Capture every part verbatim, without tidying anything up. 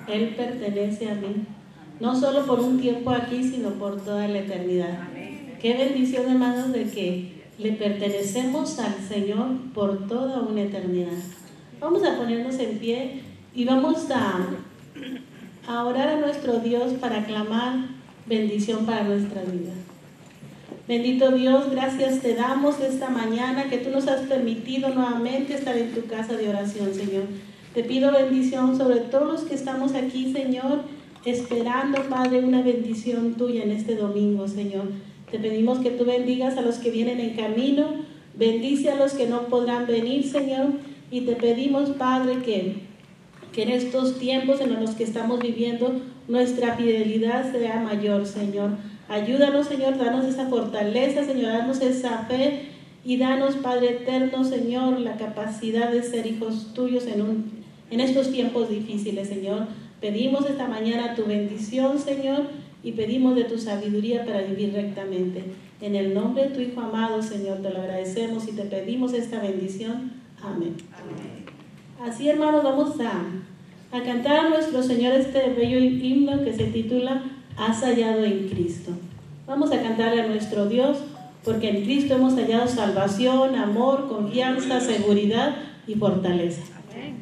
Él pertenece a mí. No solo por un tiempo aquí, sino por toda la eternidad. Qué bendición, hermanos, de que le pertenecemos al Señor por toda una eternidad. Vamos a ponernos en pie y vamos a, a orar a nuestro Dios para clamar bendición para nuestra vida. Bendito Dios, gracias te damos esta mañana que tú nos has permitido nuevamente estar en tu casa de oración, Señor. Te pido bendición sobre todos los que estamos aquí, Señor, esperando, Padre, una bendición tuya en este domingo, Señor. Te pedimos que tú bendigas a los que vienen en camino, bendice a los que no podrán venir, Señor, y te pedimos, Padre, que, que en estos tiempos en los que estamos viviendo, nuestra fidelidad sea mayor, Señor. Ayúdanos, Señor, danos esa fortaleza, Señor, danos esa fe y danos, Padre eterno, Señor, la capacidad de ser hijos tuyos en, un, en estos tiempos difíciles, Señor. Pedimos esta mañana tu bendición, Señor, y pedimos de tu sabiduría para vivir rectamente. En el nombre de tu Hijo amado, Señor, te lo agradecemos y te pedimos esta bendición. Amén. Amén. Así, hermanos, vamos a, a cantar a nuestro Señor este bello himno que se titula Has hallado en Cristo. Vamos a cantarle a nuestro Dios, porque en Cristo hemos hallado salvación, amor, confianza, seguridad y fortaleza. Amén.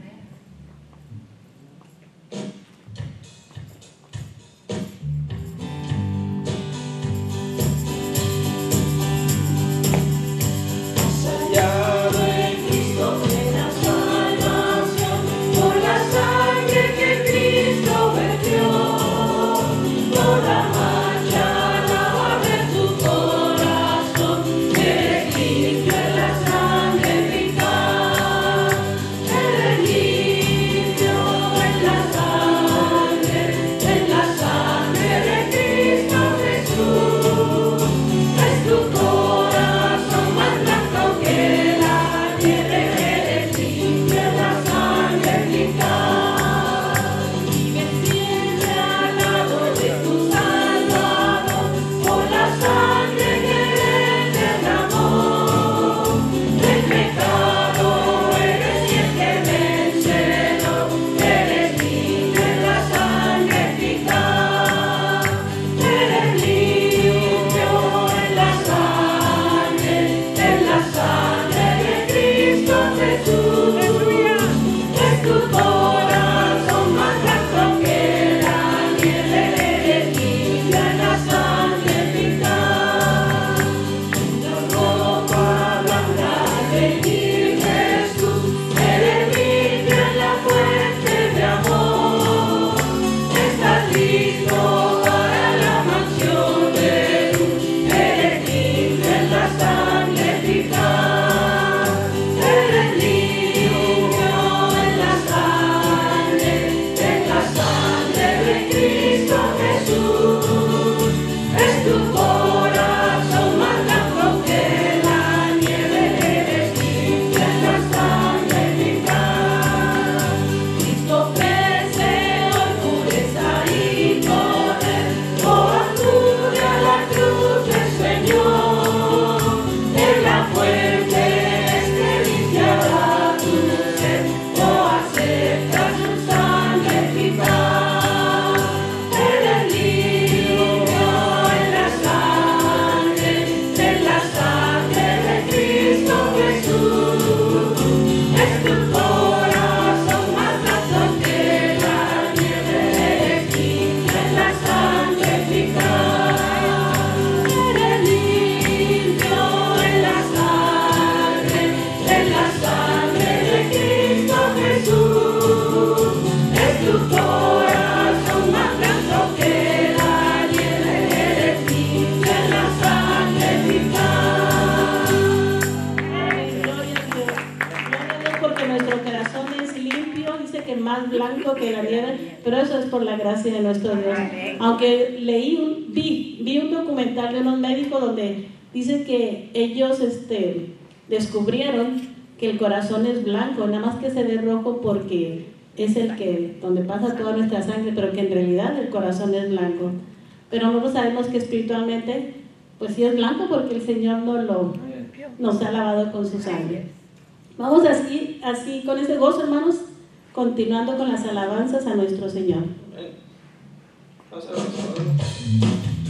Que la nieve, pero eso es por la gracia de nuestro Dios. Aunque leí un, vi, vi un documental de unos médicos donde dice que ellos este, descubrieron que el corazón es blanco, nada más que se ve rojo porque es el que, donde pasa toda nuestra sangre, pero que en realidad el corazón es blanco. Pero nosotros sabemos que espiritualmente, pues sí es blanco porque el Señor nos, lo, nos ha lavado con su sangre. Vamos así, así con ese gozo, hermanos, continuando con las alabanzas a nuestro Señor. Amén. Vamos a ver.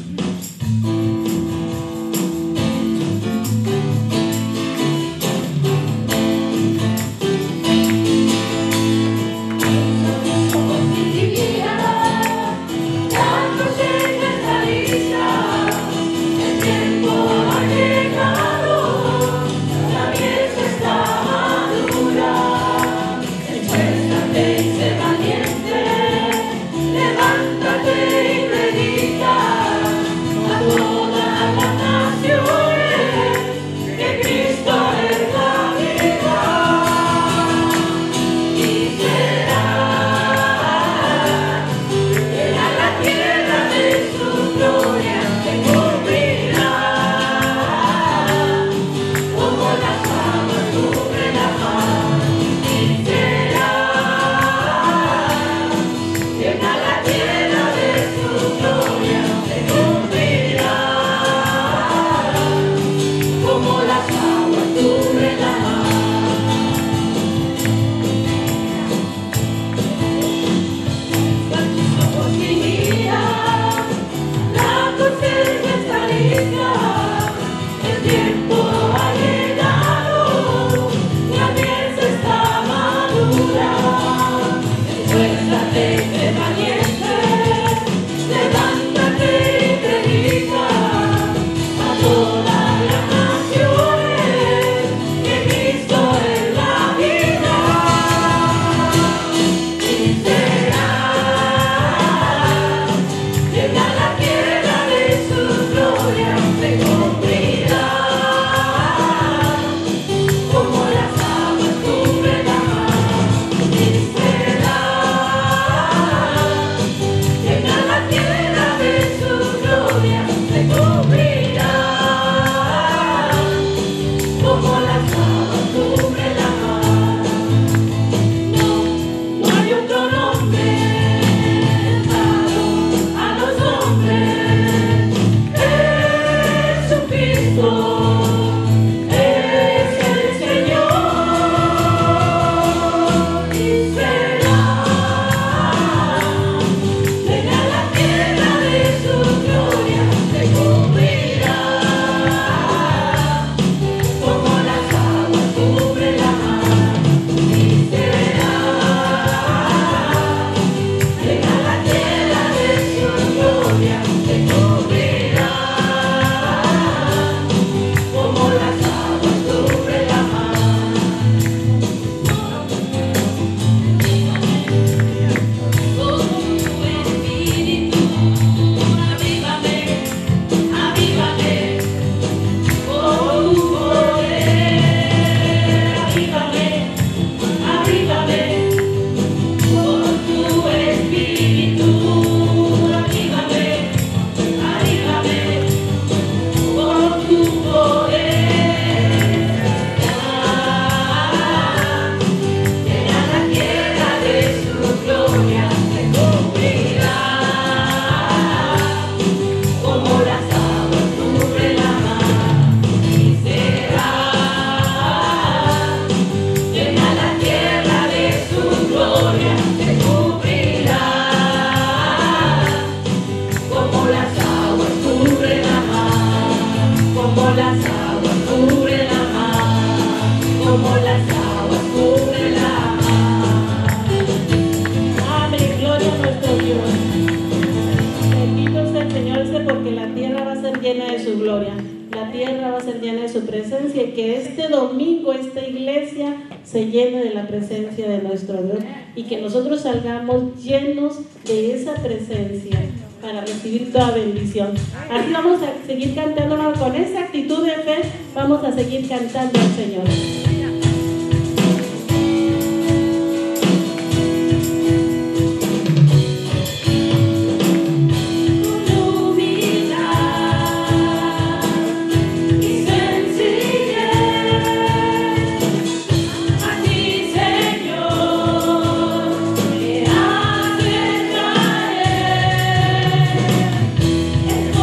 llena de su gloria, la tierra va a ser llena de su presencia, y que este domingo esta iglesia se llene de la presencia de nuestro Dios y que nosotros salgamos llenos de esa presencia para recibir toda bendición. Así vamos a seguir cantando con esa actitud de fe, vamos a seguir cantando al Señor.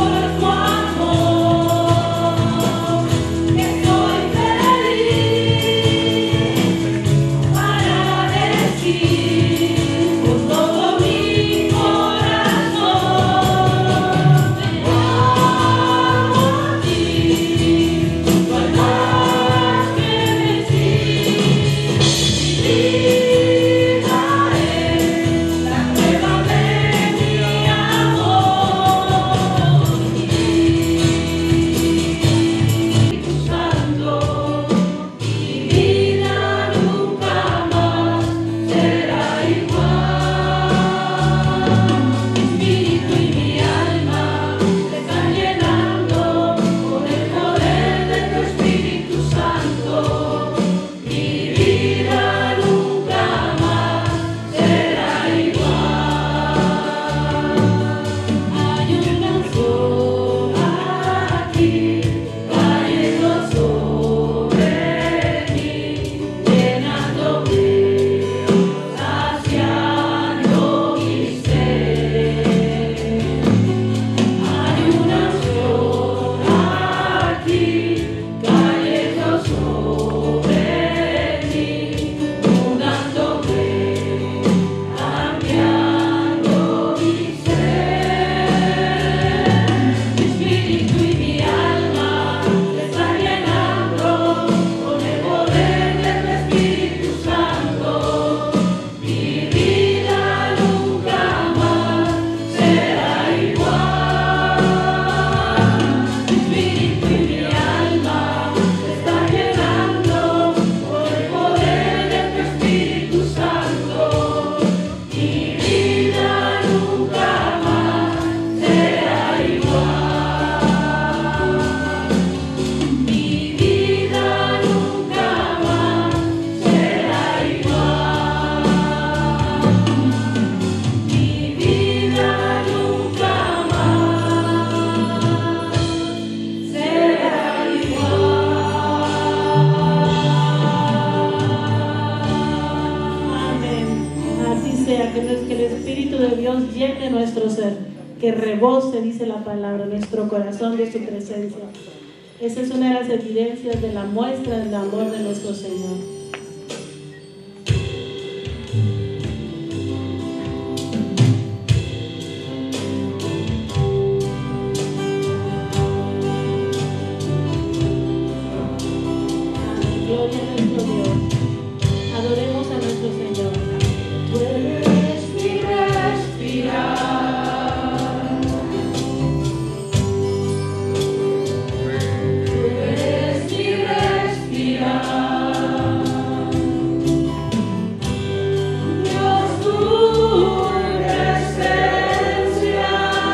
Estoy feliz. que rebose, dice la palabra, nuestro corazón de su presencia. Esa es una de las evidencias de la muestra del amor de nuestro Señor. Gloria a nuestro Dios. Adoremos a nuestro Señor. Tú eres mi respirar. Tú eres mi respirar. Dios, tu presencia.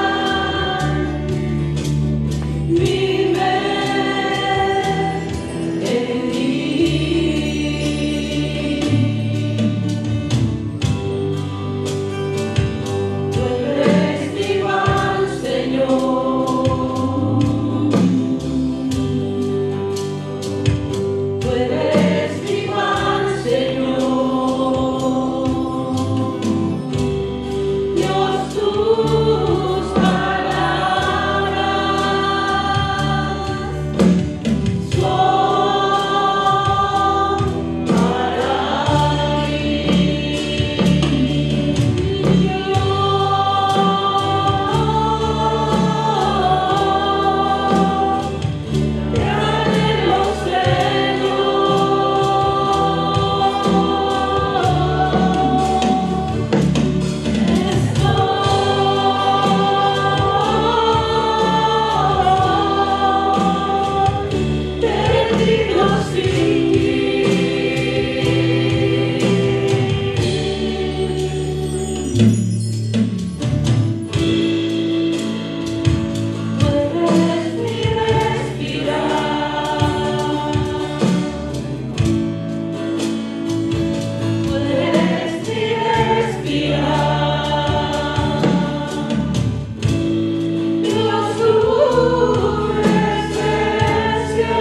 Vive en mí. Tú eres mi pan, Señor. Tú eres mi pan, Señor. Dios, tus palabras son para mí. Te anhelo, Señor. Perdido sin ti. Tú eres mi respirar. Tú eres mi respirar. Dios, tu presencia.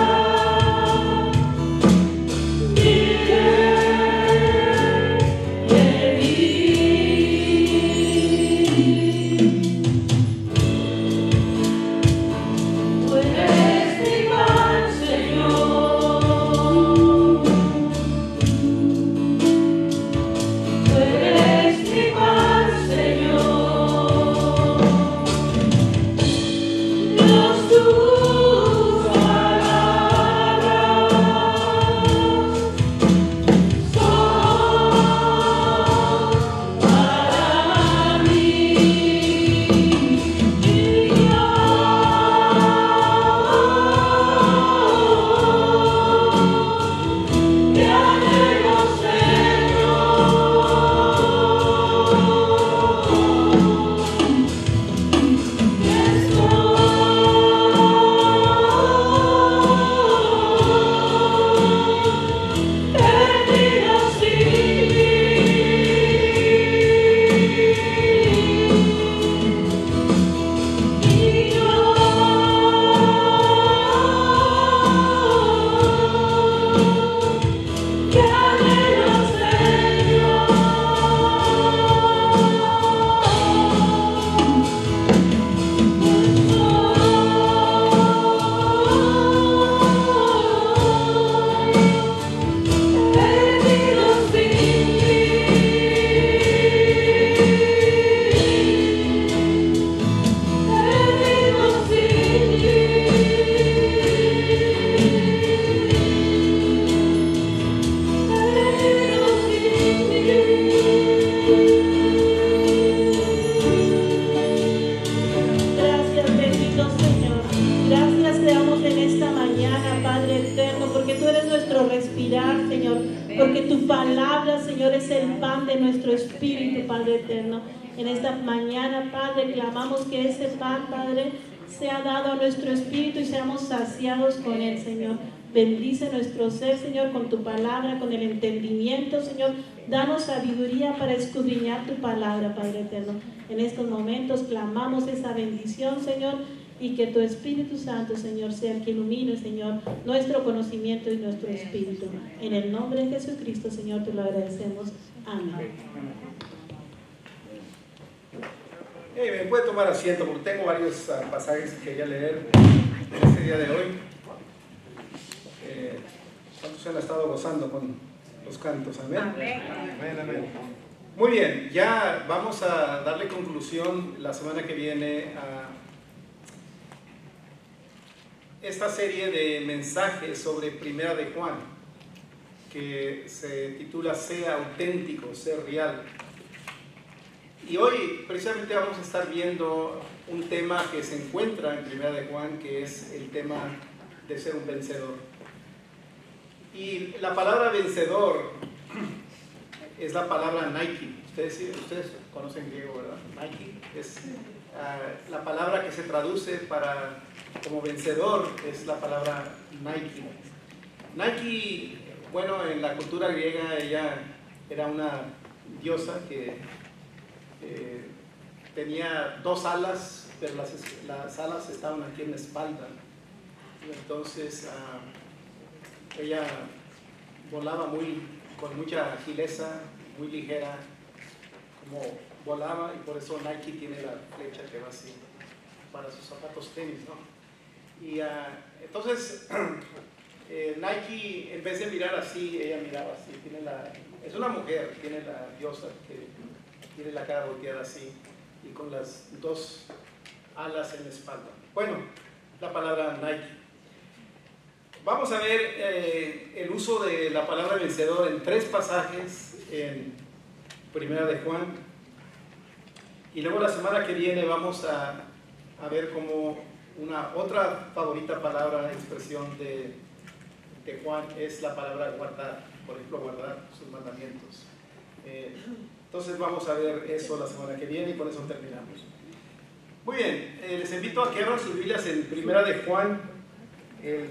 Vive en mí. Tú eres mi pan, Señor. Tú eres mi pan, Señor. Dios, tus palabras son para mí. Y yo te anhelo, Señor. Perdido sin ti. Y yo te anhelo, Señor. Perdido sin ti. Perdido sin ti. Perdido sin ti. Gracias, bendito Señor. Gracias te damos en esta mañana, Padre eterno, porque tú eres nuestro respirar, Señor. Porque tu palabra, Señor, es el pan de nuestro espíritu, Padre eterno. En esta mañana, Padre, clamamos que ese pan, Padre, sea dado a nuestro espíritu y seamos saciados con él, Señor. Bendice nuestro ser, Señor, con tu palabra, con el entendimiento, Señor. Danos sabiduría para escudriñar tu palabra, Padre eterno. En estos momentos clamamos esa bendición, Señor, y que tu Espíritu Santo, Señor, sea el que ilumine, Señor, nuestro conocimiento y nuestro espíritu. En el nombre de Jesucristo, Señor, te lo agradecemos. Amén. Hey, me puede tomar asiento porque tengo varios uh, pasajes que quería leer en este día de hoy. Eh, ¿Cuántos se han estado gozando con los cantos? Amén. Amén. Amén, amén. Muy bien, ya vamos a darle conclusión la semana que viene a esta serie de mensajes sobre Primera de Juan, que se titula Sea auténtico, ser real. Y hoy precisamente vamos a estar viendo un tema que se encuentra en Primera de Juan, que es el tema de ser un vencedor. Y la palabra vencedor es la palabra Nike. Ustedes, ustedes conocen griego, ¿verdad? Nike es uh, la palabra que se traduce para, como vencedor, es la palabra Nike. Nike, bueno, en la cultura griega ella era una diosa que eh, tenía dos alas, pero las, las alas estaban aquí en la espalda. Y entonces uh, ella volaba muy, con mucha agileza, muy ligera, como volaba, y por eso Nike tiene la flecha que va así para sus zapatos tenis, ¿no? Y uh, entonces eh, Nike, en vez de mirar así, ella miraba así. Tiene la, es una mujer, tiene la diosa que tiene la cara volteada así y con las dos alas en la espalda. Bueno, la palabra Nike. Vamos a ver eh, el uso de la palabra vencedor en tres pasajes en Primera de Juan, y luego la semana que viene vamos a, a ver como una otra favorita palabra, expresión de, de Juan es la palabra guardar, por ejemplo, guardar sus mandamientos. Eh, entonces vamos a ver eso la semana que viene y con eso terminamos. Muy bien, eh, les invito a que abran sus Biblias en Primera de Juan, el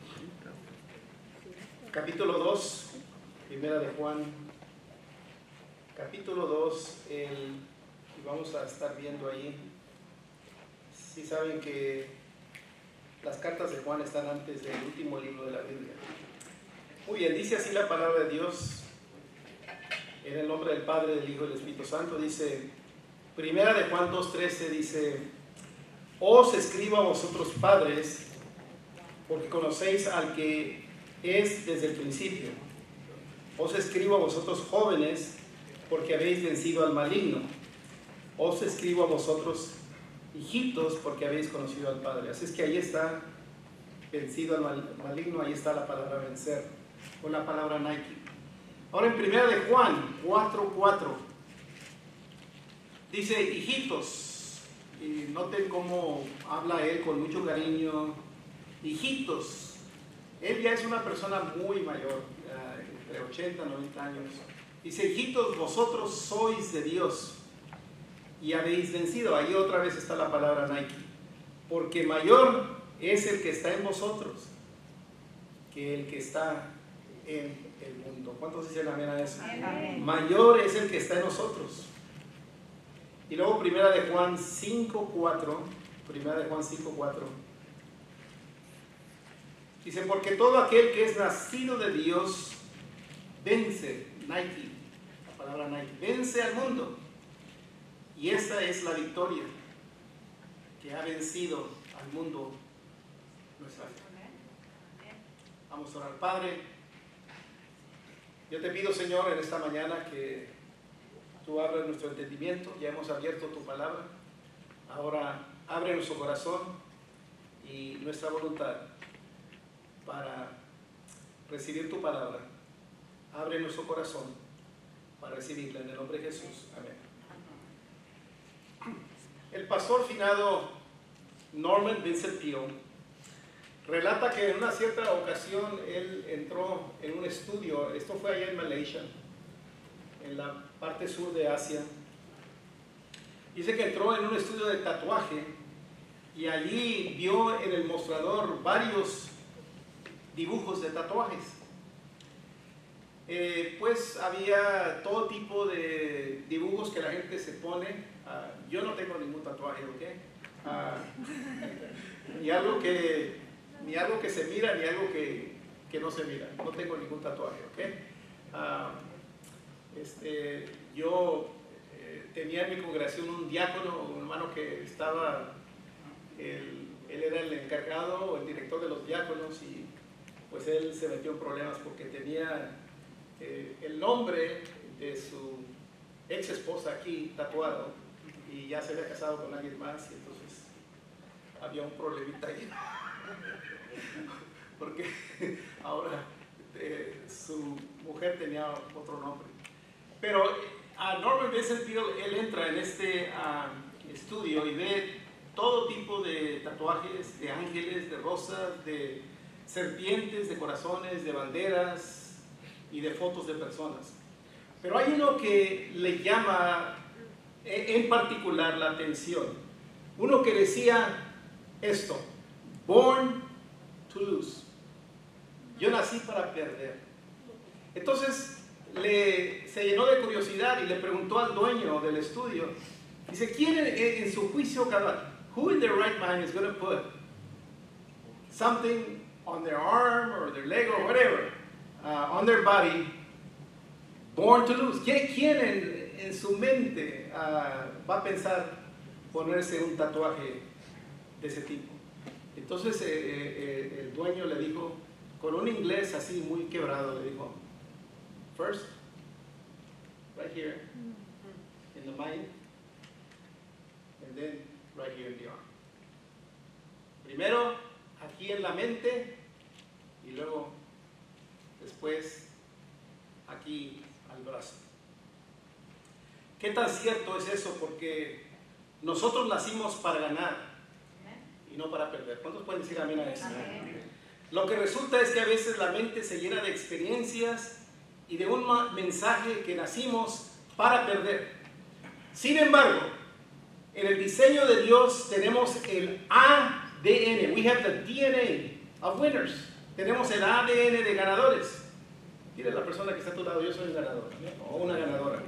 capítulo dos, Primera de Juan, capítulo dos, el, y vamos a estar viendo ahí. Si saben que las cartas de Juan están antes del último libro de la Biblia. Muy bien, dice así la palabra de Dios, en el nombre del Padre, del Hijo y del Espíritu Santo. Dice, Primera de Juan dos trece, dice: Os escribo a vosotros padres, porque conocéis al que es desde el principio. Os escribo a vosotros jóvenes, porque habéis vencido al maligno. Os escribo a vosotros hijitos, porque habéis conocido al Padre. Así es que ahí está, vencido al maligno, ahí está la palabra vencer, o la palabra Nike. Ahora en Primera de Juan cuatro cuatro dice hijitos, y noten cómo habla él con mucho cariño. Hijitos, él ya es una persona muy mayor, entre ochenta y noventa años. Dice, hijitos, vosotros sois de Dios y habéis vencido. Ahí otra vez está la palabra Nike. Porque mayor es el que está en vosotros que el que está en el mundo. ¿Cuántos dicen amén a eso? Amén. Mayor es el que está en nosotros. Y luego Primera de Juan cinco cuatro, Primera de Juan cinco cuatro, dice, porque todo aquel que es nacido de Dios vence, Nike, la palabra Nike, vence al mundo. Y esa es la victoria que ha vencido al mundo, nuestra fe. Vamos a orar. Padre, yo te pido, Señor, en esta mañana que tú abras nuestro entendimiento. Ya hemos abierto tu palabra. Ahora abre nuestro corazón y nuestra voluntad para recibir tu palabra. Abre nuestro corazón para recibirla en el nombre de Jesús. Amén. El pastor finado Norman Vincent Peale relata que en una cierta ocasión él entró en un estudio. Esto fue allá en Malaysia, en la parte sur de Asia. Dice que entró en un estudio de tatuaje y allí vio en el mostrador varios dibujos de tatuajes. Eh, pues había todo tipo de dibujos que la gente se pone. Uh, yo no tengo ningún tatuaje, ¿ok? Uh, ni algo que ni algo que se mira, ni algo que, que no se mira. No tengo ningún tatuaje, ¿ok? Uh, este, yo eh, tenía en mi congregación un diácono, un hermano que estaba, él, él era el encargado o el director de los diáconos, y pues él se metió en problemas porque tenía eh, el nombre de su ex esposa aquí tatuado, y ya se había casado con alguien más, y entonces había un problemita ahí porque ahora eh, su mujer tenía otro nombre. Pero a Norman Vincent Peale, él entra en este uh, estudio y ve todo tipo de tatuajes, de ángeles, de rosas, de serpientes, de corazones, de banderas y de fotos de personas. Pero hay uno que le llama en particular la atención. Uno que decía esto: Born to lose. Yo nací para perder. Entonces le, se llenó de curiosidad y le preguntó al dueño del estudio. Dice, ¿quién en, en su juicio cabal, who in their right mind is going to put something on their arm or their leg or whatever, uh, on their body, born to lose? ¿Quién, quién en, en su mente uh, va a pensar ponerse un tatuaje de ese tipo? Entonces eh, eh, el dueño le dijo, con un inglés así muy quebrado, le dijo, first, right here, in the mind, and then right here in the arm. Primero, aquí en la mente, y luego, después, aquí al brazo. ¿Qué tan cierto es eso? Porque nosotros nacimos para ganar y no para perder. ¿Cuántos pueden decir amén a eso? Amén. Lo que resulta es que a veces la mente se llena de experiencias y de un mensaje que nacimos para perder. Sin embargo, en el diseño de Dios tenemos el A D N. We have the D N A of winners. Tenemos el A D N de ganadores. Dile a la persona que está a tu lado, yo soy un ganador, ¿no? O una ganadora.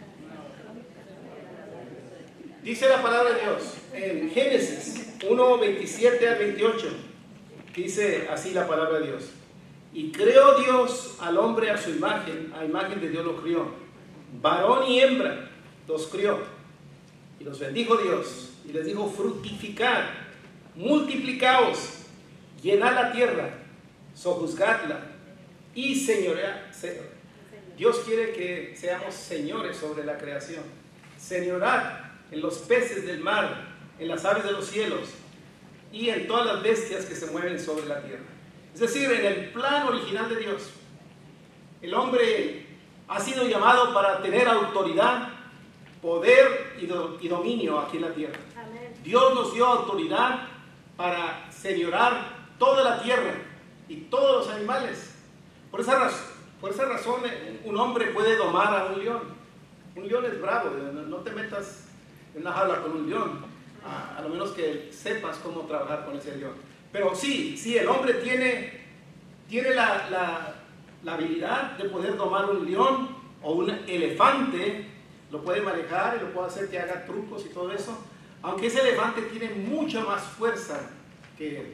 Dice la palabra de Dios en Génesis uno, veintisiete al veintiocho. Dice así la palabra de Dios. Y creó Dios al hombre a su imagen, a imagen de Dios lo crió. Varón y hembra los crió. Y los bendijo Dios. Y les dijo, fructificad, multiplicaos, llenad la tierra, sojuzgadla y señoread. Dios quiere que seamos señores sobre la creación. Señorad en los peces del mar, en las aves de los cielos y en todas las bestias que se mueven sobre la tierra. Es decir, en el plan original de Dios, el hombre ha sido llamado para tener autoridad, poder y, do, y dominio aquí en la tierra. Amén. Dios nos dio autoridad para señorar toda la tierra y todos los animales. Por esa, raz por esa razón, un hombre puede domar a un león. Un león es bravo, no, no te metas en una jaula con un león. A, a lo menos que sepas cómo trabajar con ese león. Pero sí, sí, el hombre tiene, tiene la, la, la habilidad de poder domar un león o un elefante, lo puede manejar y lo puede hacer que haga trucos y todo eso, aunque ese elefante tiene mucha más fuerza que él.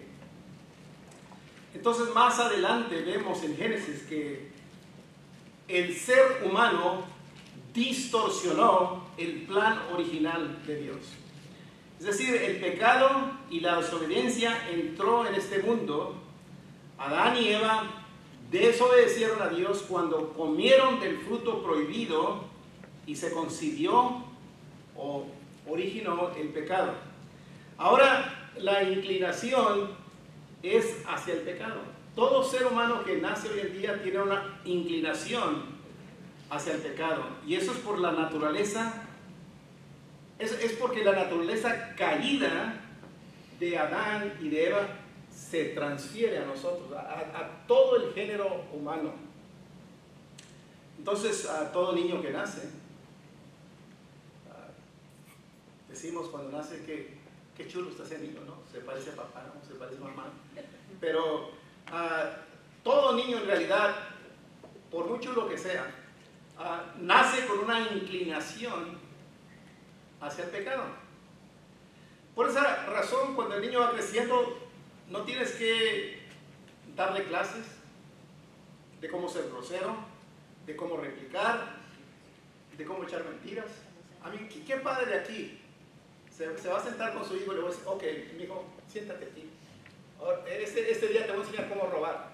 Entonces más adelante vemos en Génesis que el ser humano distorsionó el plan original de Dios. Es decir, el pecado y la desobediencia entró en este mundo. Adán y Eva desobedecieron a Dios cuando comieron del fruto prohibido y se concibió o originó el pecado. Ahora, la inclinación es hacia el pecado. Todo ser humano que nace hoy en día tiene una inclinación hacia el pecado. Y eso es por la naturaleza. Es, es porque la naturaleza caída de Adán y de Eva se transfiere a nosotros, a, a todo el género humano. Entonces, a todo niño que nace, decimos cuando nace que qué chulo está ese niño, ¿no? Se parece a papá, ¿no? Se parece a mamá. Pero a todo niño en realidad, por muy chulo que sea, uh, nace con una inclinación hacia el pecado. Por esa razón, cuando el niño va creciendo, no tienes que darle clases de cómo ser grosero, de cómo replicar, de cómo echar mentiras. A mí, ¿qué, qué padre de aquí se, se va a sentar con su hijo y le voy a decir, ok, mi hijo, siéntate aquí. Ahora, este, este día te voy a enseñar cómo robar.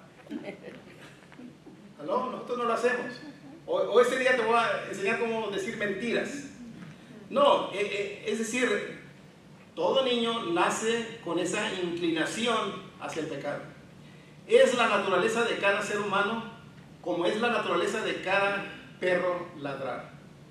¿Aló? Nosotros no lo hacemos. O, o este día te voy a enseñar cómo decir mentiras. No, eh, eh, es decir, todo niño nace con esa inclinación hacia el pecado. Es la naturaleza de cada ser humano, como es la naturaleza de cada perro ladrar.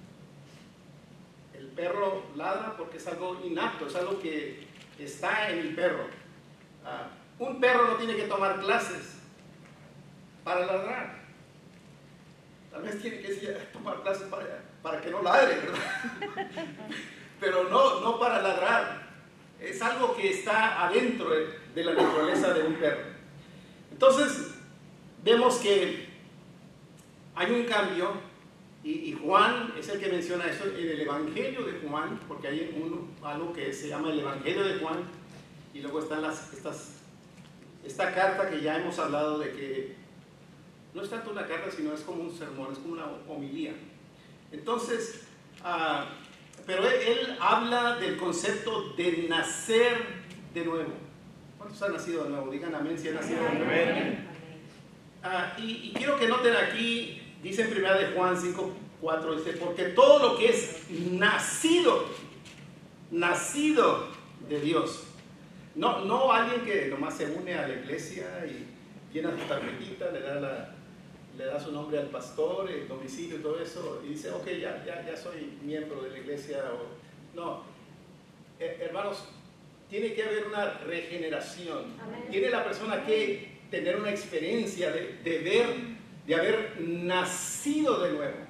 El perro ladra porque es algo innato, es algo que está en el perro. Ah, un perro no tiene que tomar clases para ladrar. Tal vez tiene que tomar clases para, para que no ladre, ¿verdad? Pero no, no para ladrar. Es algo que está adentro de, de la naturaleza de un perro. Entonces, vemos que hay un cambio, y, y Juan es el que menciona eso en el Evangelio de Juan, porque hay un, algo que se llama el Evangelio de Juan, y luego están las, estas, esta carta que ya hemos hablado de que no es tanto una carta, sino es como un sermón, es como una homilía. Entonces, uh, pero él, él habla del concepto de nacer de nuevo. ¿Cuántos han nacido de nuevo? Digan amén si han nacido de nuevo. Uh, y, y quiero que noten aquí, dice en primera de Juan cinco, cuatro, dice, porque todo lo que es nacido, nacido de Dios, no, no alguien que nomás se une a la iglesia y llena su tarjetita, le da, la, le da su nombre al pastor, el domicilio y todo eso, y dice, ok, ya, ya, ya soy miembro de la iglesia. O, no, eh, hermanos, tiene que haber una regeneración. Amén. Tiene la persona que tener una experiencia de, de ver, de haber nacido de nuevo.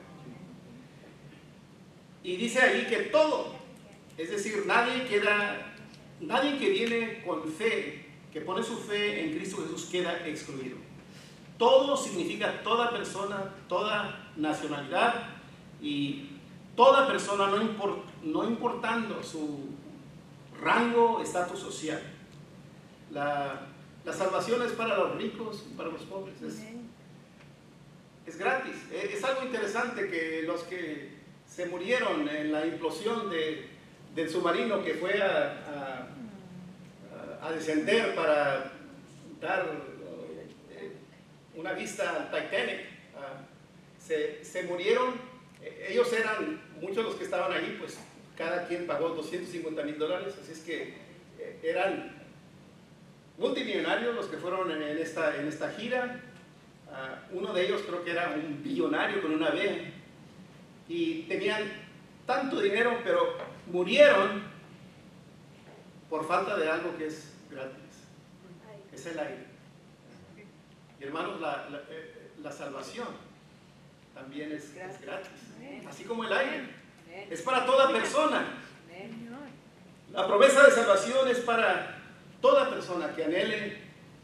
Y dice ahí que todo, es decir, nadie queda, nadie que viene con fe, que pone su fe en Cristo Jesús, queda excluido. Todo significa toda persona, toda nacionalidad y toda persona, no, import, no importando su rango, estatus social. La, la salvación es para los ricos y para los pobres. Es, es gratis. Es algo interesante que los que se murieron en la implosión de, del submarino que fue a, a, a descender para dar eh, una vista al Titanic, uh, se, se murieron. Ellos eran, muchos de los que estaban ahí, pues cada quien pagó doscientos cincuenta mil dólares, así es que eh, eran multimillonarios los que fueron en, en, esta, en esta gira. Uh, uno de ellos creo que era un billonario con una B, y tenían tanto dinero, pero murieron por falta de algo que es gratis, es el aire. Y hermanos, la, la, la salvación también es, es gratis, así como el aire, es para toda persona. La promesa de salvación es para toda persona que anhele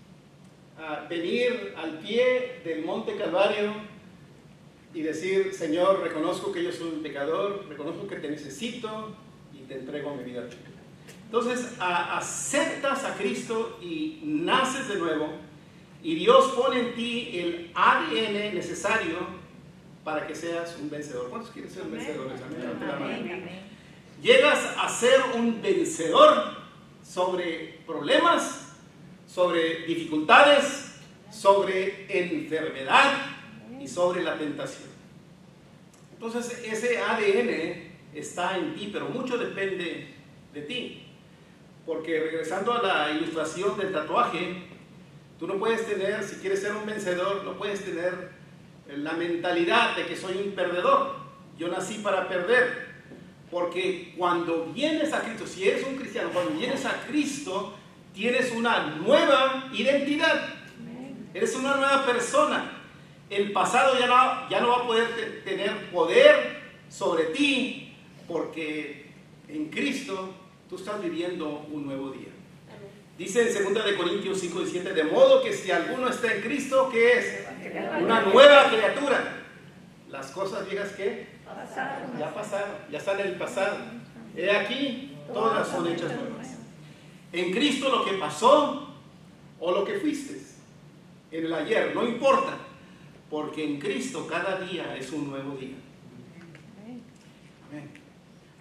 uh, venir al pie del monte Calvario y decir, Señor, reconozco que yo soy un pecador, reconozco que te necesito y te entrego mi vida a ti. Entonces, a, aceptas a Cristo y naces de nuevo, y Dios pone en ti el A D N necesario para que seas un vencedor. ¿Cuántos quieren ser vencedores? Amén. Amén. Amén. Llegas a ser un vencedor sobre problemas, sobre dificultades, sobre enfermedad y sobre la tentación. Entonces ese A D N está en ti, pero mucho depende de ti. Porque regresando a la ilustración del tatuaje, tú no puedes tener, si quieres ser un vencedor, no puedes tener la mentalidad de que soy un perdedor. Yo nací para perder. Porque cuando vienes a Cristo, si eres un cristiano, cuando vienes a Cristo, tienes una nueva identidad. Eres una nueva persona. El pasado ya no, ya no va a poder te, tener poder sobre ti, porque en Cristo tú estás viviendo un nuevo día. Dice en segunda de Corintios cinco, diecisiete, de modo que si alguno está en Cristo, ¿qué es? Una nueva criatura. Las cosas viejas, ¿qué? Pasaron. Ya pasaron, ya están en el pasado. He aquí, todas son hechas nuevas. En Cristo lo que pasó o lo que fuiste en el ayer, no importa, porque en Cristo cada día es un nuevo día. Amén.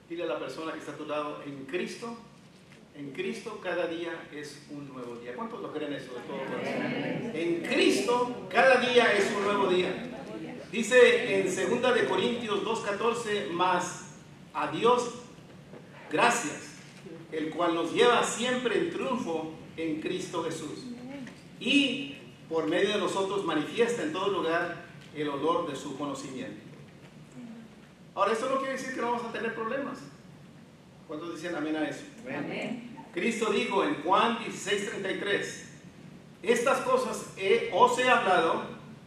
Dile a la persona que está a tu lado, en Cristo, en Cristo cada día es un nuevo día. ¿Cuántos lo creen eso de todo corazón? En Cristo cada día es un nuevo día. Dice en segunda de Corintios dos catorce, más a Dios gracias, el cual nos lleva siempre en triunfo en Cristo Jesús. Y por medio de nosotros manifiesta en todo lugar el olor de su conocimiento. Ahora, esto no quiere decir que no vamos a tener problemas. ¿Cuántos dicen amén a eso? Amén. Cristo dijo en Juan dieciséis treinta y tres, estas cosas he, os he hablado,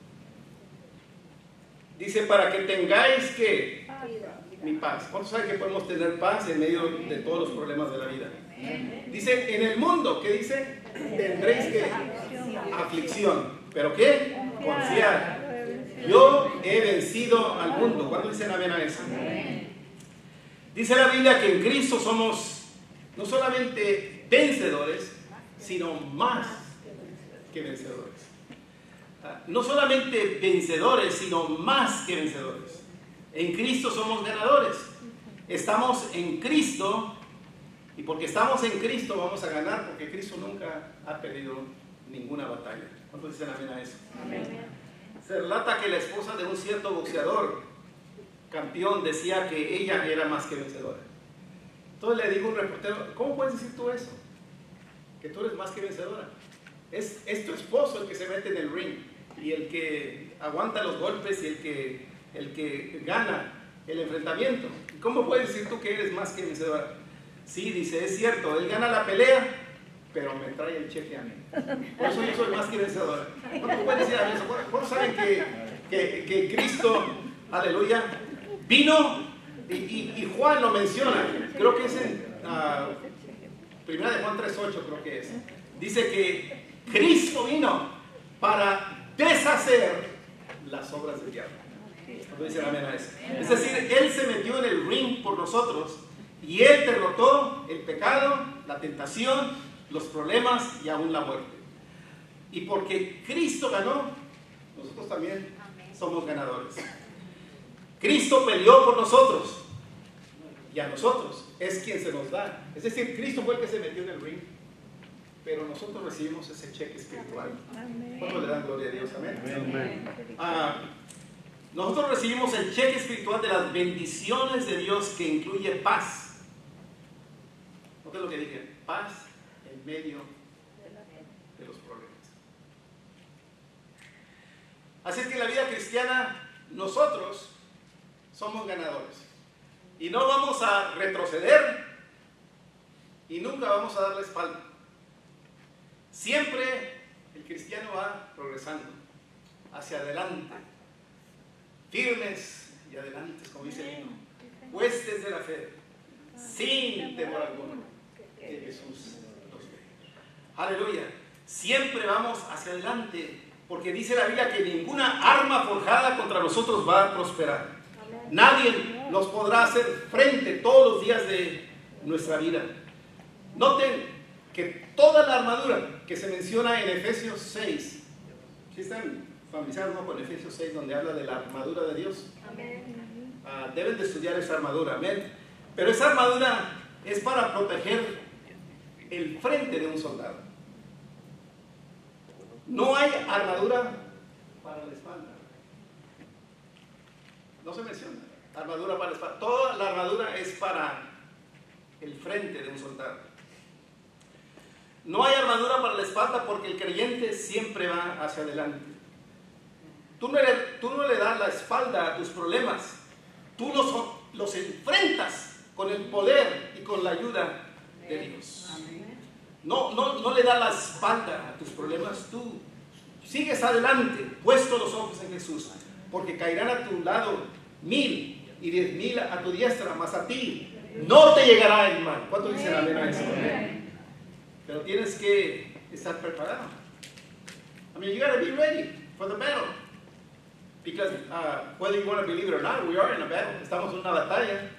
dice, para que tengáis que mi paz. ¿Cuántos saben que podemos tener paz en medio de todos los problemas de la vida? Dice, en el mundo, ¿qué dice? Tendréis que aflicción. ¿Pero qué? Confiar. Yo he vencido al mundo. ¿Cuántos dicen amén a eso? Dice la Biblia que en Cristo somos no solamente vencedores, sino más que vencedores. No solamente vencedores, sino más que vencedores. En Cristo somos ganadores. Estamos en Cristo, y porque estamos en Cristo vamos a ganar, porque Cristo nunca ha perdido ninguna batalla. ¿Cuántos dicen amén a eso? Amén. Se relata que la esposa de un cierto boxeador campeón decía que ella era más que vencedora. Entonces le dijo un reportero, ¿cómo puedes decir tú eso? Que tú eres más que vencedora. Es, es tu esposo el que se mete en el ring y el que aguanta los golpes y el que, el que gana el enfrentamiento. ¿Cómo puedes decir tú que eres más que vencedora? Sí, dice, es cierto, él gana la pelea, pero me trae el cheque a mí. Por eso yo soy más que vencedora. ¿Cómo pueden decir eso? ¿Cuántos saben que, que, que Cristo, aleluya, vino y, y, y Juan lo menciona? Creo que es en uh, primera de Juan tres ocho, creo que es. Dice que Cristo vino para deshacer las obras del diablo. ¿Cuántos dicen amén a eso? Es decir, Él se metió en el ring por nosotros y Él derrotó el pecado, la tentación, los problemas y aún la muerte. Y porque Cristo ganó, nosotros también somos ganadores. Cristo peleó por nosotros y a nosotros es quien se nos da. Es decir, Cristo fue el que se metió en el ring, pero nosotros recibimos ese cheque espiritual. ¿Cuánto le dan gloria a Dios? Amén. Amén. Ah, nosotros recibimos el cheque espiritual de las bendiciones de Dios, que incluye paz. ¿No es lo que dije? Paz en medio de los problemas. Así es que en la vida cristiana nosotros somos ganadores y no vamos a retroceder y nunca vamos a dar la espalda. Siempre el cristiano va progresando hacia adelante, firmes y adelante, como dice el himno, huestes de la fe, sin temor alguno, que Jesús los ve. Aleluya. Siempre vamos hacia adelante, porque dice la Biblia que ninguna arma forjada contra nosotros va a prosperar. Nadie nos podrá hacer frente todos los días de nuestra vida. Noten que toda la armadura que se menciona en Efesios seis, ¿sí están familiarizados, no, con Efesios seis, donde habla de la armadura de Dios? Uh, deben de estudiar esa armadura, amén. Pero esa armadura es para proteger el frente de un soldado. No hay armadura para la espalda. No se menciona armadura para la espalda. Toda la armadura es para el frente de un soldado. No hay armadura para la espalda porque el creyente siempre va hacia adelante. Tú no le, tú no le das la espalda a tus problemas. Tú los, los enfrentas con el poder y con la ayuda de Dios. No, no, no le das la espalda a tus problemas. Tú sigues adelante, puesto los ojos en Jesús, porque caerán a tu lado mil y diez mil a tu diestra, mas a ti no te llegará el mal. ¿Cuánto dicen amén a eso? Pero tienes que estar preparado. I mean, you got to be ready for the battle. Because uh, whether you want to believe it or not, we are in a battle. Estamos en una batalla.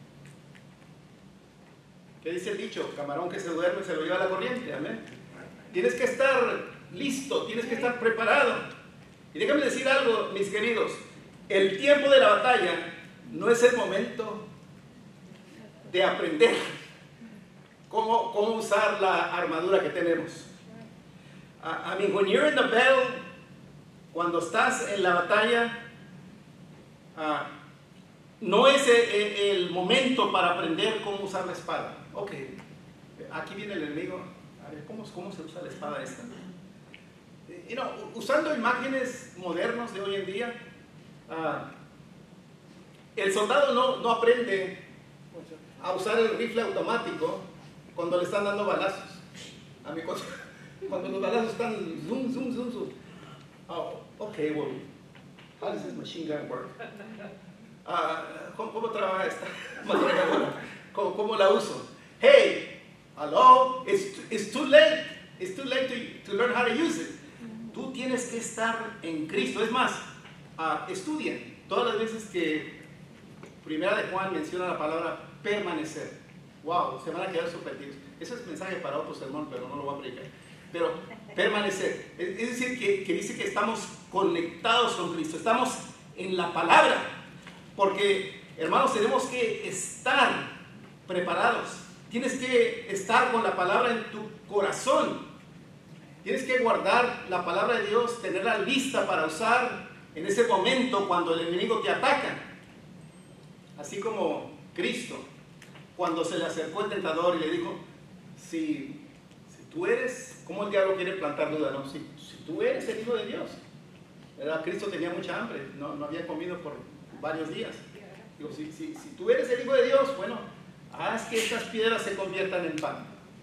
¿Qué dice el dicho? Camarón que se duerme se lo lleva la corriente. Amén. Tienes que estar listo, tienes que estar preparado. Y déjame decir algo, mis queridos. El tiempo de la batalla no es el momento de aprender cómo, cómo usar la armadura que tenemos. Uh, I mean, when you're in the battle, cuando estás en la batalla, uh, no es el, el momento para aprender cómo usar la espada. Ok, aquí viene el enemigo. A ver, ¿cómo, cómo se usa la espada esta? You know, usando imágenes modernos de hoy en día, uh, el soldado no, no aprende a usar el rifle automático cuando le están dando balazos. A mí, cuando, cuando los balazos están zoom, zoom, zoom, zoom. Oh, ok, well, how does this machine gun work? Uh, ¿cómo, ¿Cómo trabaja esta manera? ¿Cómo, ¿Cómo la uso? Hey, hello, it's, it's too late. It's too late to, to learn how to use it. Tú tienes que estar en Cristo. Es más, uh, estudien. Todas las veces que Primera de Juan menciona la palabra permanecer. Wow, se van a quedar sorprendidos. Ese es mensaje para otro sermón, pero no lo voy a predicar. Pero permanecer. Es, es decir, que, que dice que estamos conectados con Cristo. Estamos en la palabra. Porque, hermanos, tenemos que estar preparados. Tienes que estar con la palabra en tu corazón. Tienes que guardar la palabra de Dios, tenerla lista para usar en ese momento cuando el enemigo te ataca. Así como Cristo, cuando se le acercó el tentador y le dijo, si, si tú eres, ¿cómo el diablo quiere plantar duda? No? Si, si tú eres el Hijo de Dios. ¿Verdad? Cristo tenía mucha hambre, no, no había comido por varios días. Digo, si, si, si tú eres el Hijo de Dios, bueno, haz que estas piedras se conviertan en pan.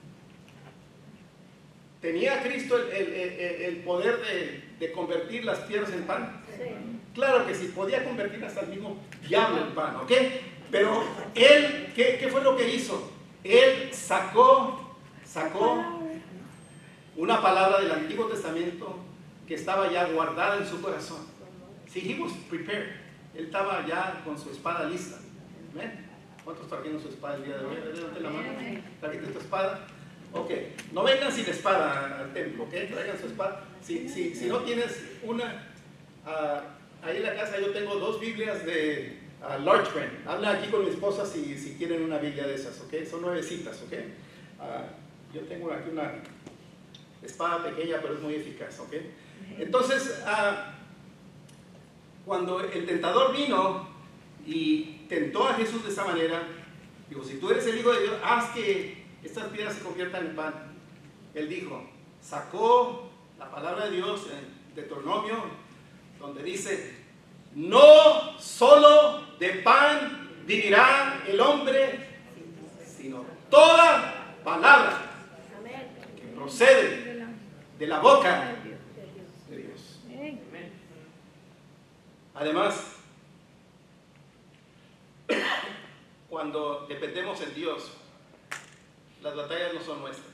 ¿Tenía Cristo el, el, el, el poder de, de convertir las piedras en pan? Sí. Claro que sí, podía convertir hasta el mismo diablo en pan, ¿ok? Pero él, ¿qué, qué fue lo que hizo? Él sacó, sacó una palabra del Antiguo Testamento que estaba ya guardada en su corazón. Sí, he was prepared. Él estaba ya con su espada lista. ¿Ven? ¿Cuántos trajeron su espada el día de hoy? Levante la mano. ¿Trajiste tu espada? Ok, no vengan sin espada al templo, ok, traigan su espada. Si, si, si no tienes una, uh, ahí en la casa yo tengo dos Biblias de uh, Large Print. Habla aquí con mi esposa si, si quieren una Biblia de esas, ok, son nuevecitas, ok. Uh, yo tengo aquí una espada pequeña, pero es muy eficaz, ok. Entonces, uh, cuando el tentador vino y tentó a Jesús de esa manera, dijo, si tú eres el Hijo de Dios, haz que estas piedras se conviertan en pan. Él dijo, sacó la palabra de Dios en Deuteronomio, donde dice, no solo de pan vivirá el hombre, sino toda palabra que procede de la boca de Dios. Además, cuando dependemos en Dios, las batallas no son nuestras.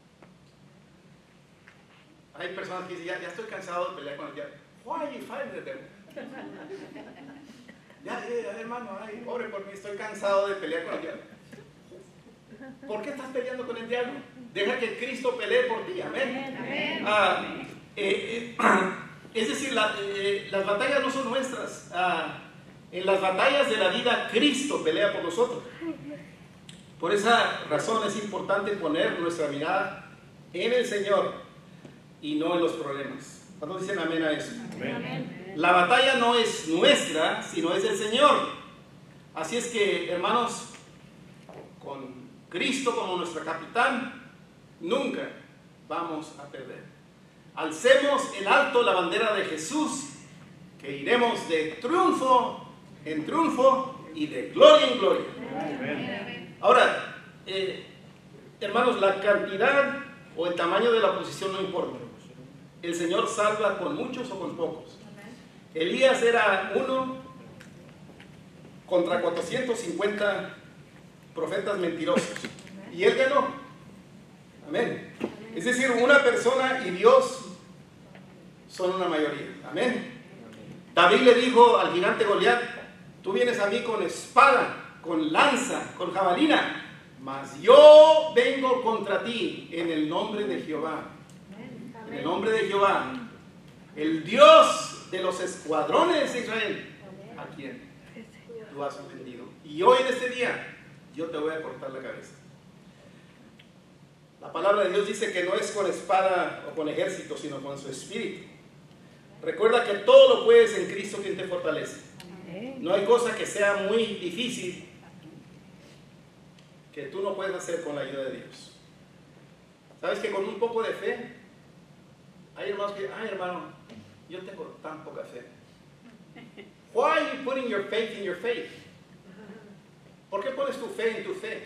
Hay personas que dicen, ya, ya estoy cansado de pelear con el diablo. Why are you fighting with them? Ya, ya, hermano, ay, ore por mí, estoy cansado de pelear con el diablo. ¿Por qué estás peleando con el diablo? Deja que Cristo pelee por ti, amén. Amén. Ah, eh, eh, es decir, la, eh, las batallas no son nuestras. Ah, en las batallas de la vida, Cristo pelea por nosotros. Por esa razón es importante poner nuestra mirada en el Señor y no en los problemas. ¿Cuántos dicen amén a eso? Amén. La batalla no es nuestra, sino es del Señor. Así es que, hermanos, con Cristo como nuestro capitán, nunca vamos a perder. Alcemos en alto la bandera de Jesús, que iremos de triunfo en triunfo y de gloria en gloria. Amén. Ahora, eh, hermanos, la cantidad o el tamaño de la oposición no importa. El Señor salva con muchos o con pocos. Elías era uno contra cuatrocientos cincuenta profetas mentirosos. Y él ganó. Amén. Es decir, una persona y Dios son una mayoría. Amén. David le dijo al gigante Goliat, tú vienes a mí con espada, con lanza, con jabalina, mas yo vengo contra ti en el nombre de Jehová. En el nombre de Jehová, el Dios de los escuadrones de Israel, a quien tú has ofendido. Y hoy en este día, yo te voy a cortar la cabeza. La palabra de Dios dice que no es con espada o con ejército, sino con su espíritu. Recuerda que todo lo puedes en Cristo quien te fortalece. No hay cosa que sea muy difícil que tú no puedes hacer con la ayuda de Dios. ¿Sabes que con un poco de fe, hay hermanos que, ay hermano, yo tengo tan poca fe? Why are you putting your faith in your faith? ¿Por qué pones tu fe en tu fe?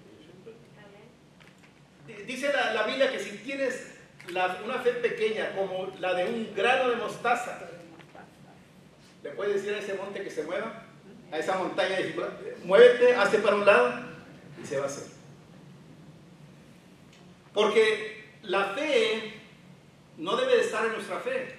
Dice la, la Biblia que si tienes la, una fe pequeña como la de un grano de mostaza, le puedes decir a ese monte que se mueva, a esa montaña, muévete, hazte para un lado, y se va a hacer. Porque la fe no debe de estar en nuestra fe,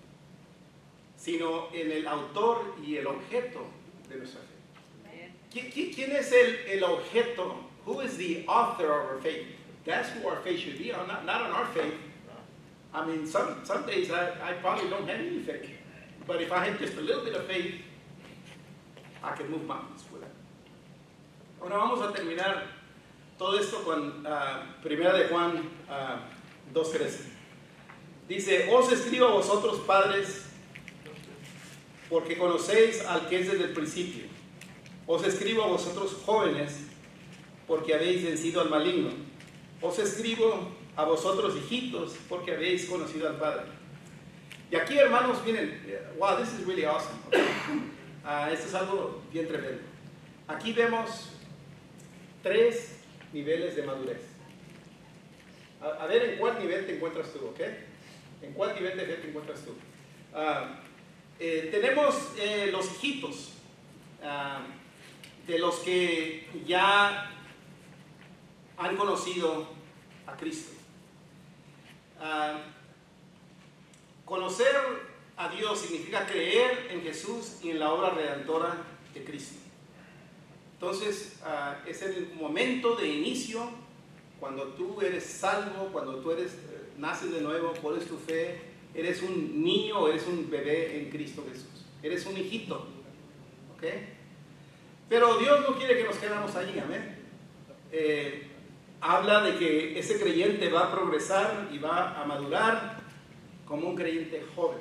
sino en el autor y el objeto de nuestra fe. ¿Qui- ¿Quién es el, el objeto? Who is the author of our faith? That's who our faith should be, not, not on our faith. I mean, some, some days I, I probably don't have any faith. But if I had just a little bit of faith, I could move mountains with it. Ahora vamos a terminar todo esto con uh, Primera de Juan uh, dos trece. Dice, os escribo a vosotros padres, porque conocéis al que es desde el principio. Os escribo a vosotros jóvenes, porque habéis vencido al maligno. Os escribo a vosotros hijitos, porque habéis conocido al Padre. Y aquí, hermanos, miren, wow, this is really awesome. Okay? Uh, esto es algo bien tremendo. Aquí vemos tres niveles de madurez. A, a ver en cuál nivel te encuentras tú, ¿ok? ¿En cuál nivel de fe te encuentras tú? Uh, eh, tenemos eh, los hijitos, uh, de los que ya han conocido a Cristo. Uh, conocer a Dios significa creer en Jesús y en la obra redentora de Cristo. Entonces, uh, es el momento de inicio cuando tú eres salvo, cuando tú eres, eh, naces de nuevo, pones tu fe, eres un niño o eres un bebé en Cristo Jesús. Eres un hijito. ¿Ok? Pero Dios no quiere que nos quedemos allí, amén. Eh, habla de que ese creyente va a progresar y va a madurar como un creyente joven.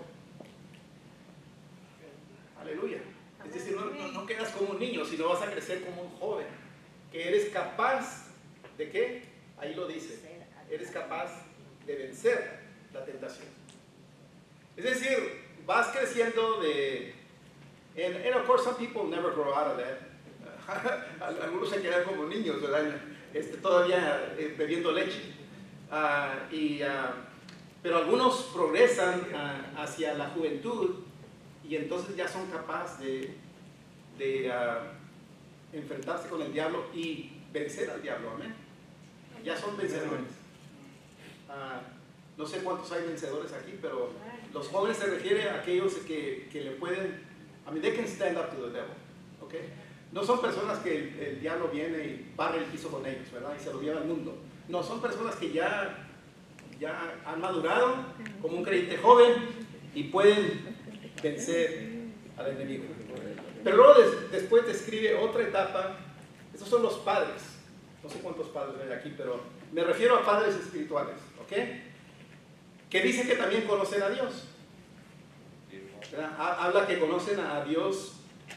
Aleluya. Es decir, no, no, no quedas como un niño, sino vas a crecer como un joven, que eres capaz de ¿qué? Ahí lo dice, eres capaz de vencer la tentación. Es decir, vas creciendo de, and, and of course some people never grow out of that. Algunos se quedan como niños, ¿verdad? Este, todavía eh, bebiendo leche. Uh, y, uh, pero algunos progresan uh, hacia la juventud y entonces ya son capaces de, de uh, enfrentarse con el diablo y vencer al diablo, amén. Ya son vencedores. Uh, no sé cuántos hay vencedores aquí, pero los jóvenes se refiere a aquellos que, que le pueden, I mean, they can stand up to the devil, okay? No son personas que el, el diablo viene y barre el piso con ellos, ¿verdad? Y se lo lleva al mundo. No, son personas que ya, ya han madurado como un creyente joven y pueden vencer al enemigo. Pero luego des, después describe otra etapa. Estos son los padres. No sé cuántos padres hay aquí, pero me refiero a padres espirituales, ¿ok? Que dicen que también conocen a Dios. ¿Verdad? Habla que conocen a Dios.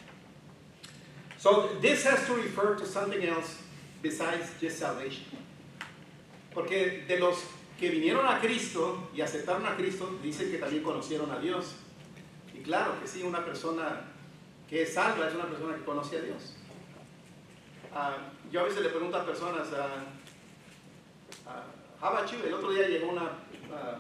So this has to refer to something else besides just salvation. Porque de los que vinieron a Cristo y aceptaron a Cristo, dicen que también conocieron a Dios. Y claro que sí, una persona que es salva es una persona que conoce a Dios. Uh, yo a veces le pregunto a personas, uh, uh, how about you? El otro día llegó una uh,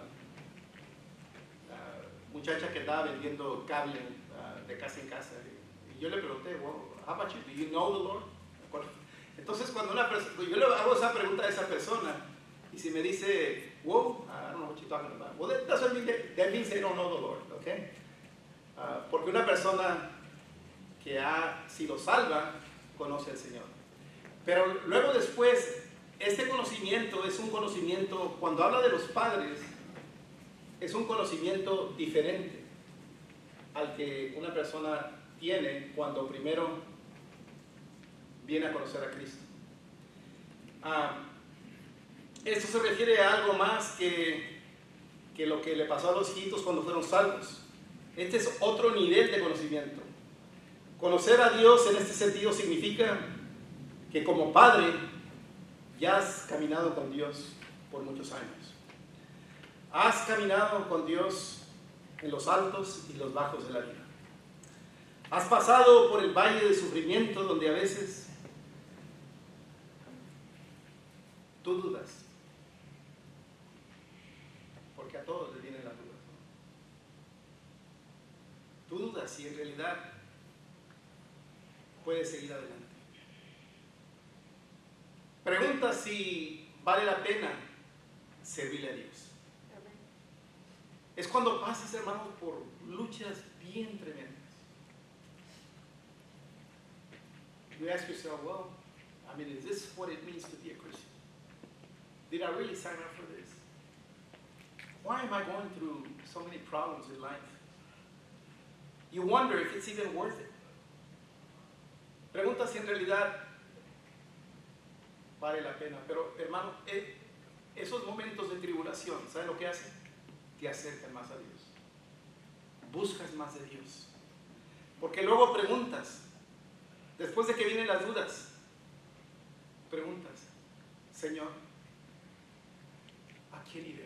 uh, muchacha que estaba vendiendo cable uh, de casa en casa. Y yo le pregunté, well, how about you? Do you know the Lord? Entonces cuando una persona, yo le hago esa pregunta a esa persona y si me dice, wow, I don't know what you're talking about. Well, that doesn't mean that, that means they don't know the Lord, okay? Uh, porque una persona que ha sido salva conoce al Señor. Pero luego después, este conocimiento es un conocimiento, cuando habla de los padres, es un conocimiento diferente al que una persona tiene cuando primero viene a conocer a Cristo. Ah, esto se refiere a algo más que, que lo que le pasó a los hijitos cuando fueron salvos. Este es otro nivel de conocimiento. Conocer a Dios en este sentido significa que como padre ya has caminado con Dios por muchos años. Has caminado con Dios en los altos y los bajos de la vida. Has pasado por el valle de sufrimiento donde a veces tú dudas. Porque a todos les vienen las dudas. Tú dudas si en realidad puedes seguir adelante. Pregunta si vale la pena servirle a Dios. Es cuando pasas, hermanos, por luchas bien tremendas. You ask yourself, well, I mean, is this what it means to be a Christian? Did I really sign up for this? Why am I going through so many problems in life? You wonder if it's even worth it. Pregunta si en realidad vale la pena. Pero, hermano, eh, esos momentos de tribulación, ¿sabes lo que hacen? Te acercan más a Dios. Buscas más de Dios. Porque luego preguntas, después de que vienen las dudas, preguntas, Señor, ¿a quién iremos?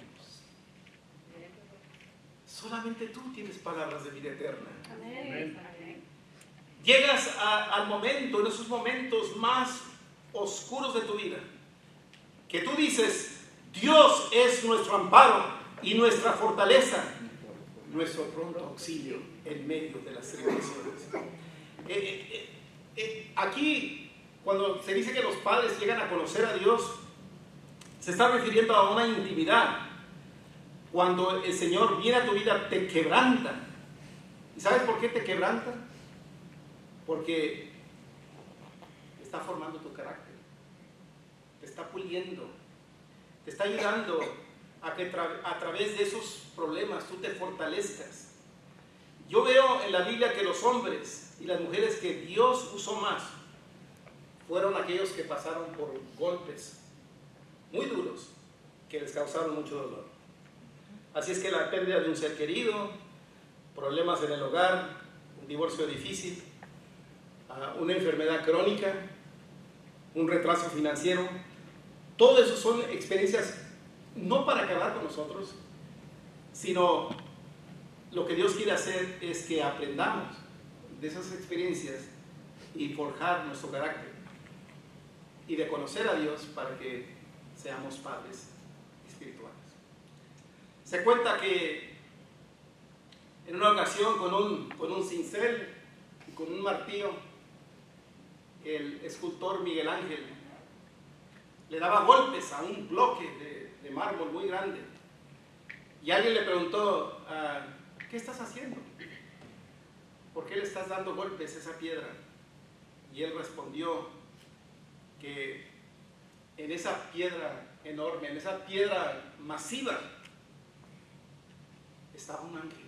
Solamente tú tienes palabras de vida eterna. Amén. Llegas a, al momento, en esos momentos más oscuros de tu vida, que tú dices, Dios es nuestro amparo y nuestra fortaleza, nuestro pronto auxilio en medio de las tribulaciones. Eh, eh, eh, aquí, cuando se dice que los padres llegan a conocer a Dios, se está refiriendo a una intimidad. Cuando el Señor viene a tu vida, te quebranta. ¿Y sabes por qué te quebranta? Porque está formando tu carácter, te está puliendo, te está ayudando a que tra a través de esos problemas tú te fortalezcas. Yo veo en la Biblia que los hombres y las mujeres que Dios usó más fueron aquellos que pasaron por golpes muy duros que les causaron mucho dolor. Así es que la pérdida de un ser querido, problemas en el hogar, un divorcio difícil, una enfermedad crónica, un retraso financiero, todo eso son experiencias no para acabar con nosotros, sino lo que Dios quiere hacer es que aprendamos de esas experiencias y forjar nuestro carácter y de conocer a Dios para que seamos padres espirituales. Se cuenta que en una ocasión con un, con un cincel y con un martillo, el escultor Miguel Ángel le daba golpes a un bloque de, de mármol muy grande. Y alguien le preguntó, ¿qué estás haciendo? ¿Por qué le estás dando golpes a esa piedra? Y él respondió que en esa piedra enorme, en esa piedra masiva, estaba un ángel.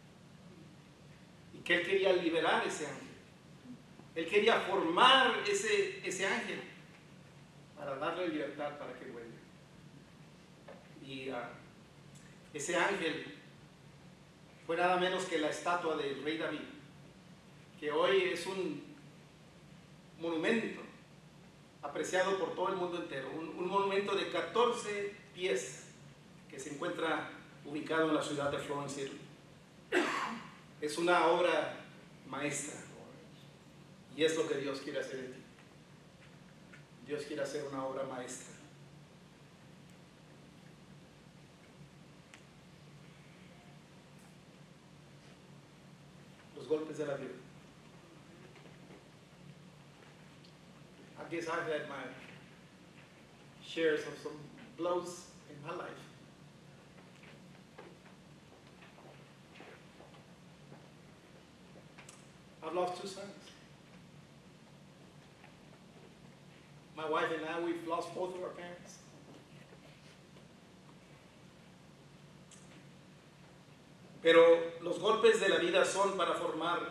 Y que él quería liberar ese ángel. Él quería formar ese, ese ángel para darle libertad para que vuelva. Y uh, ese ángel fue nada menos que la estatua del rey David, que hoy es un monumento apreciado por todo el mundo entero, un, un monumento de catorce pies que se encuentra ubicado en la ciudad de Florence, Italy. Es una obra maestra y es lo que Dios quiere hacer en ti. Dios quiere hacer una obra maestra. Los golpes de la vida. I guess I've had my shares of some blows in my life. I've lost two sons. My wife and I, we've lost both of our parents. Pero los golpes de la vida son para formar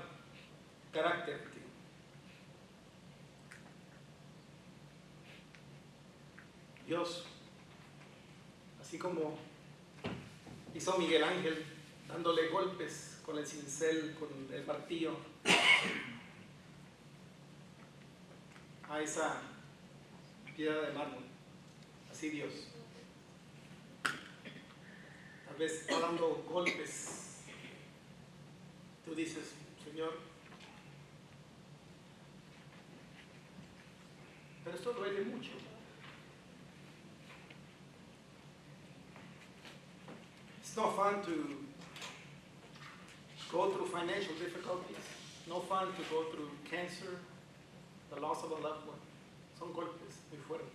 carácter. Dios, así como hizo Miguel Ángel, dándole golpes con el cincel, con el martillo a esa piedra de mármol. Así Dios tal vez está dando golpes. Tú dices, Señor, pero esto duele mucho. It's no fun to go through financial difficulties, no fun to go through cancer, the loss of a loved one. Son golpes muy fuertes.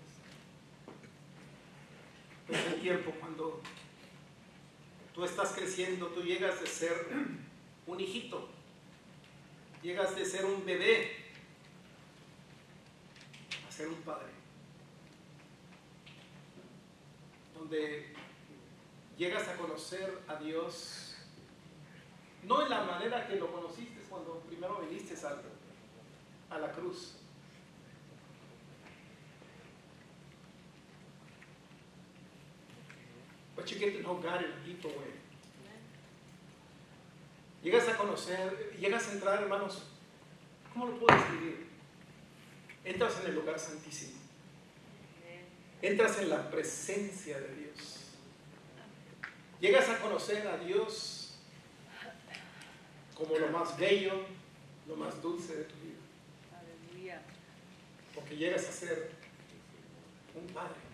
Pero es un tiempo cuando tú estás creciendo, tú llegas de ser un hijito, llegas de ser un bebé a ser un padre, donde llegas a conocer a Dios, no en la manera que lo conociste cuando primero viniste a, a la cruz, but you get to know God in a deeper way. Llegas a conocer, llegas a entrar, hermanos, ¿cómo lo puedo describir? Entras en el lugar santísimo. Entras en la presencia de Dios. Llegas a conocer a Dios como lo más bello, lo más dulce de tu vida. Porque llegas a ser un padre.